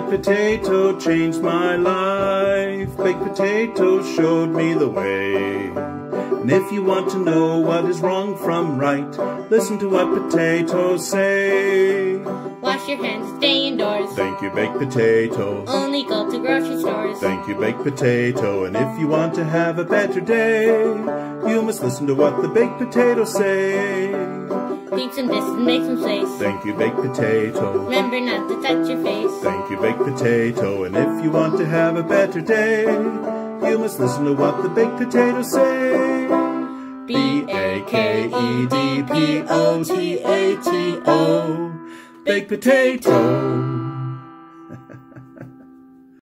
Baked potato changed my life. Baked potato showed me the way. And if you want to know what is wrong from right, listen to what potatoes say. Wash your hands, stay indoors. Thank you, baked potato. Only go to grocery stores. Thank you, baked potato. And if you want to have a better day, you must listen to what the baked potatoes say. Eat some this and make some space. Thank you, baked potato. Remember not to touch your face. Thank you, baked potato. And if you want to have a better day, you must listen to what the baked potatoes say. B-A-K-E-D-P-O-T-A-T-O. Baked potato.